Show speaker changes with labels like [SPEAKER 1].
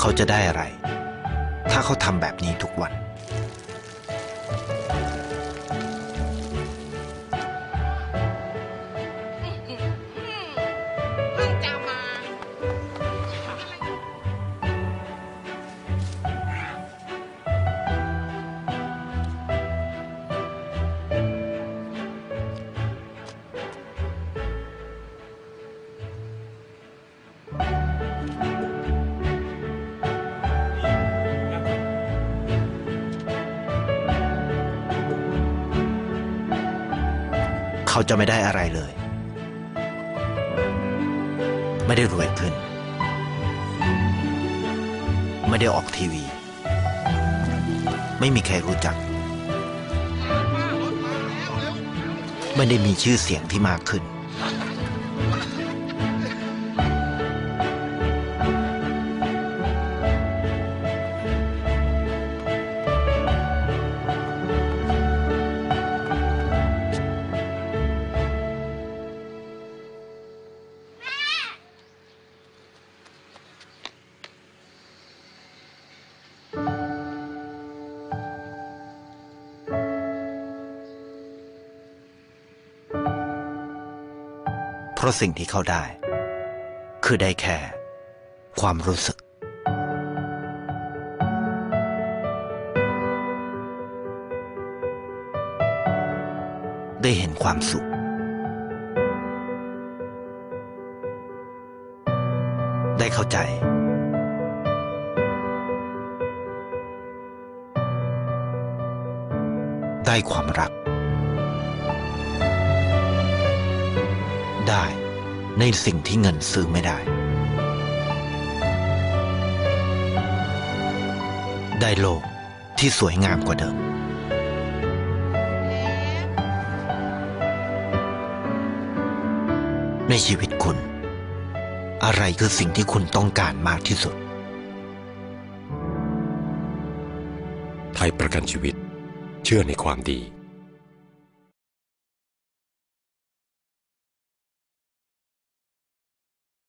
[SPEAKER 1] เขาจะได้อะไรถ้าเขาทำแบบนี้ทุกวันเขาจะไม่ได้อะไรเลยไม่ได้รวยขึ้นไม่ได้ออกทีวีไม่มีใครรู้จักไม่ได้มีชื่อเสียงที่มากขึ้นเพราะสิ่งที่เขาได้คือได้แค่ความรู้สึกได้เห็นความสุขได้เข้าใจได้ความรักได้ในสิ่งที่เงินซื้อไม่ได้ได้โลกที่สวยงามกว่าเดิมในชีวิตคุณอะไรคือสิ่งที่คุณต้องการมากที่สุด
[SPEAKER 2] ไทยประกันชีวิตเชื่อในความดี